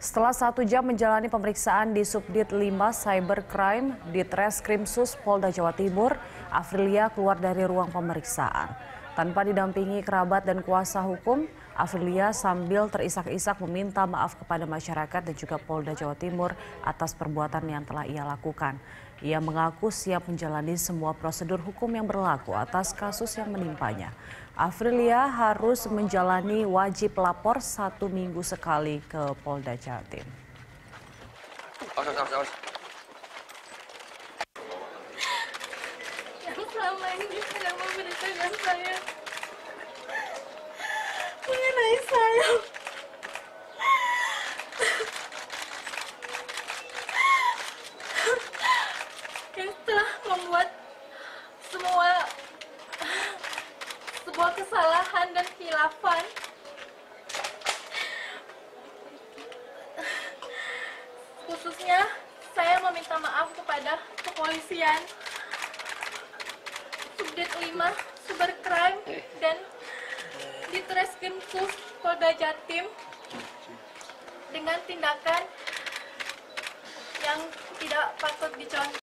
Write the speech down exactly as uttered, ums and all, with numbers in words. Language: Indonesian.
Setelah satu jam menjalani pemeriksaan di Subdit lima Cybercrime di Treskrimsus Polda Jawa Timur, Afrilia keluar dari ruang pemeriksaan. Tanpa didampingi kerabat dan kuasa hukum, Afrilia sambil terisak-isak meminta maaf kepada masyarakat dan juga Polda Jawa Timur atas perbuatan yang telah ia lakukan. Ia mengaku siap menjalani semua prosedur hukum yang berlaku atas kasus yang menimpanya. Afrilia harus menjalani wajib lapor satu minggu sekali ke Polda Jatim. Yang selama ini sedang memberitakan saya mengenai saya. Yang telah membuat semua sebuah kesalahan dan khilafan. Khususnya saya meminta maaf kepada kepolisian, Subdit lima Cybercrime dan di Treskrimsus Polda Jatim dengan tindakan yang tidak patut dicontoh.